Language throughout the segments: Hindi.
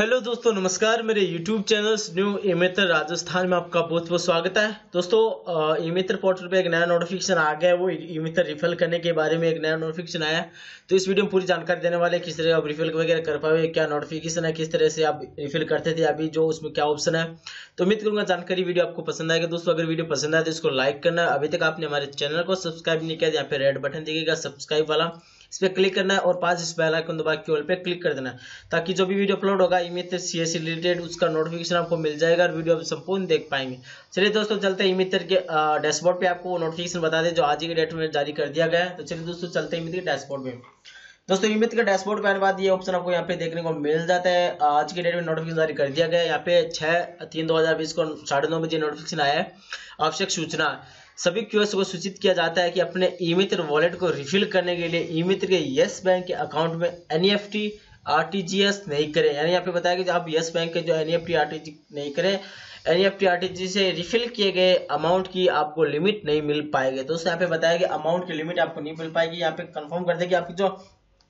हेलो दोस्तों, नमस्कार। मेरे YouTube channel new E-Mitra Rajasthan में आपका बहुत बहुत स्वागत है। दोस्तों, ई-मित्र पोर्टल पे एक नया नोटिफिकेशन आ गया है। वो ई-मित्र रिफिल करने के बारे में एक नया नोटिफिकेशन आया है। तो इस वीडियो में पूरी जानकारी देने वाले किस तरह आप रिफिल वगैरह कर पाओगे, क्या नोटिफिकेशन है, किस तरह से आप रिफिल करते थे, अभी जो उसमें क्या ऑप्शन है। तो उम्मीद करूंगा जानकारी वीडियो आपको पसंद आएगा। दोस्तों, अगर वीडियो पसंद आए तो इसको लाइक करना। अभी तक आपने हमारे चैनल को सब्सक्राइब नहीं किया तो यहाँ पे रेड बटन दिखेगा सब्सक्राइब वाला, इस पर क्लिक करना है और पास इस बेल आइकन दबा के ऑल पे क्लिक कर देना है, ताकि जो भी वीडियो अपलोड होगा ई-मित्र सीएस रिलेटेड उसका नोटिफिकेशन आपको मिल जाएगा और वीडियो आप संपूर्ण देख पाएंगे। चलिए दोस्तों, चलते हैं ई-मित्र के डैशबोर्ड पे। आपको नोटिफिकेशन बता दें जो आज की डेट में जारी कर दिया गया है। तो चलिए दोस्तों, चलते हैं ई-मित्र के डैशबोर्ड पे। दोस्तों, ई-मित्र के डैशबोर्ड पे आने बाद ये ऑप्शन आपको यहाँ पे देखने को मिल जाता है। आज की डेट में नोटिफिकेशन जारी कर दिया गया है। यहाँ पे 6/3/2020 को 9:30 बजे नोटिफिकेशन आया है। आवश्यक सूचना, सभी क्यूएस को सूचित किया जाता है कि अपने ई-मित्र वॉलेट को रिफिल करने के लिए ई-मित्र के यस बैंक के अकाउंट में एनईएफटी आरटीजीएस नहीं करें। यानी यहाँ पे बताया कि आप यस बैंक के जो एनईएफटी आरटीजी नहीं करें, एनईएफटी आरटीजी से रिफिल किए गए अमाउंट की आपको लिमिट नहीं मिल पाएगी। तो यहाँ पे बताया कि अमाउंट की लिमिट आपको नहीं मिल पाएगी। यहाँ पे कंफर्म कर दे कि आपकी जो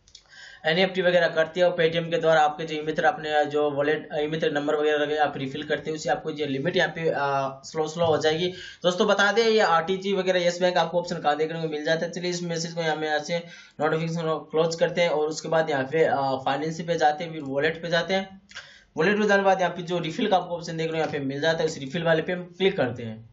एनईएफटी वगैरह करते हो पेटीएम के द्वारा, आपके जो ई-मित्र अपने जो वॉलेट ई-मित्र नंबर वगैरह आप रिफिल करते हो, उससे आपको ये लिमिट यहाँ पे स्लो हो जाएगी। दोस्तों बता दें, ये आरटीजी वगैरह यस बैंक आपको ऑप्शन कहाँ देखने को मिल जाता है। चलिए इस मैसेज को यहाँ से नोटिफिकेशन को क्लोज करते हैं और उसके बाद यहाँ पे फाइनेंस पे जाते हैं, फिर वॉलेट पे जाते हैं। वॉलेट पे जाने के बाद यहाँ पे जो रिफिल का आपको ऑप्शन देखने को यहाँ पे मिल जाता है, उस रिफिल वाले पे हम क्लिक करते हैं।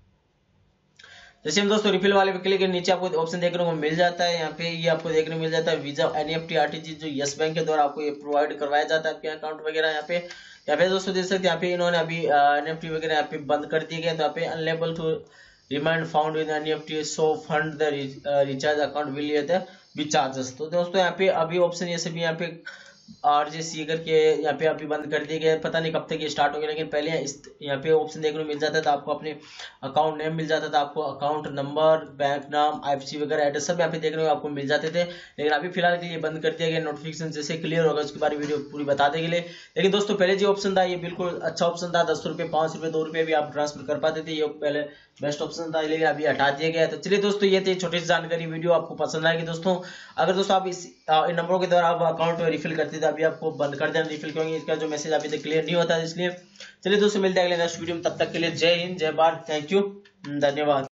जैसे हम दोस्तों रिफिल वाले पे क्लिक करके नीचे आपको ऑप्शन देखने को मिल जाता है। यहाँ पे ये आपको देखने को मिल जाता है वीजा एनईएफटी आरटीजी जो यस बैंक के द्वारा आपको ये प्रोवाइड करवाया जाता है आपके अकाउंट वगैरह। यहाँ पे दोस्तों देख सकते हैं, यहाँ पे इन्होंने अभी एनईएफटी वगैरह यहाँ पे बंद कर दिए गए। तो यहाँ पे unable to remind found with NEFT so fund the recharge account will be charges. तो दोस्तों यहाँ पे अभी ऑप्शन ये सभी यहाँ पे आरजेसी करके यहाँ पे अभी बंद कर दिए गए। पता नहीं कब तक ये स्टार्ट हो गया, लेकिन पहले यहाँ पे ऑप्शन देखने को मिल जाता था। आपको अपने अकाउंट नेम मिल जाता था, आपको अकाउंट नंबर, बैंक नाम, आईएफएससी वगैरह एड्रेस सब यहाँ पे देखने को आपको मिल जाते थे। लेकिन अभी फिलहाल के लिए बंद कर दिया गया। नोटिफिकेशन जैसे क्लियर होगा उसके बारे में वीडियो पूरी बता देंगे। लेकिन दोस्तों पहले जो ऑप्शन था ये बिल्कुल अच्छा ऑप्शन था। 10 रुपये, 5 रुपये, 2 रुपये भी आप ट्रांसफर कर पाते थे। ये पहले बेस्ट ऑप्शन था, लेकिन अभी हटा दिया गया है। तो चलिए दोस्तों, ये थी छोटी सी जानकारी। वीडियो आपको पसंद आएगी दोस्तों। अगर दोस्तों आप इन नंबरों के द्वारा आप अकाउंट में रिफिल करते थे, अभी आपको बंद कर देना रिफिल, क्योंकि इसका जो मैसेज अभी तक क्लियर नहीं होता है। इसलिए चलिए दोस्तों, मिलते हैं अगले नेक्स्ट वीडियो में। तब तक के लिए जय हिंद, जय भारत, थैंक यू, धन्यवाद।